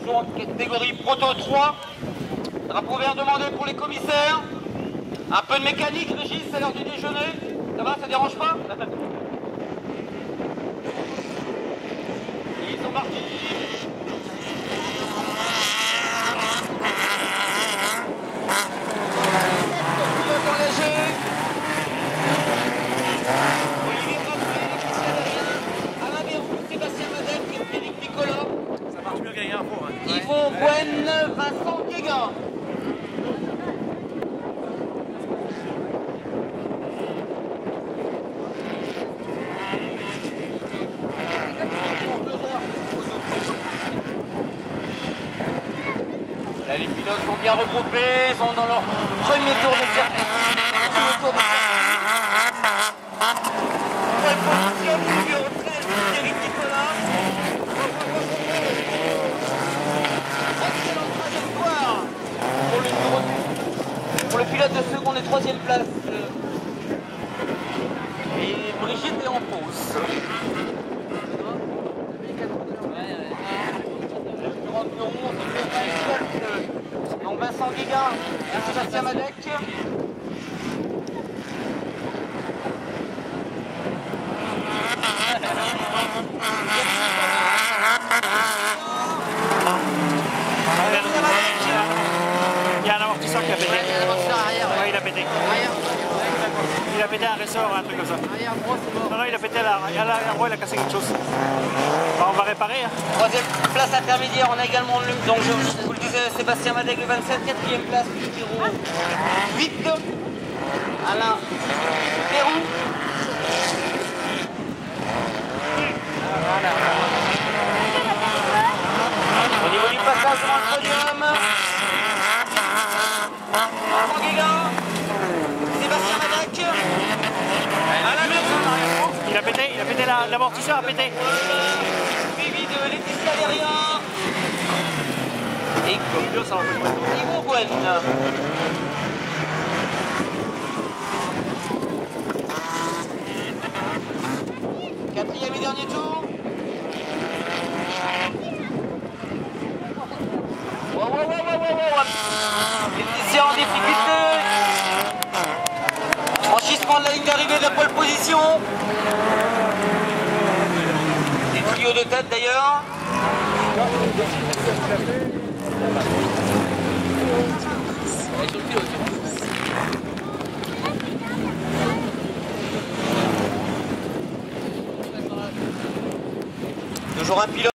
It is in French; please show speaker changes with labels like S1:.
S1: toujours en catégorie Proto 3. Drapeau vert demandé pour les commissaires. Un peu de mécanique, Régis, c'est l'heure du déjeuner. Ça va, ça dérange pas? Ils sont partis. Pilote engagé. Olivier Raffray, Christian Adrien, Alain Bérou, Sébastien Madel, Frédéric Nicolas.
S2: Ça marche mieux qu'avec Info. Hein.
S1: Yvon Gwen, Vincent Guéguin. Là, les pilotes sont bien regroupés, sont dans leur premier tour de circuit. Bonne position, numéro 13, Frédéric Nicolas. Excellente trajectoire pour le pilote de seconde et troisième place. Et Brigitte est en pause. Donc Vincent Guéguin et Sébastien Madec.
S2: Il y a un amortisseur qui a pété.
S3: Ouais,
S2: il a pété. Il a pété un ressort, un truc comme ça. Non, il a pété à l'arrière-voie, il a cassé quelque chose. Bah, on va réparer. Hein.
S1: Troisième place intermédiaire, on a également le, donc je vous le disais, Sébastien Madec le 27, quatrième place, numéro 8, Alain Pérou. Au niveau du passage devant le podium, Vincent Guéguin, Sébastien Madec, Alain Pérou.
S2: Il a pété, l'amortisseur a pété.
S1: Suivi de Laetitia derrière. Et Yvon Gwen. Quatrième et dernier tour. Wow. Laetitia en difficulté. Franchissement de la ligne d'arrivée de la pole position. Des tuyaux de tête d'ailleurs. Toujours un pilote.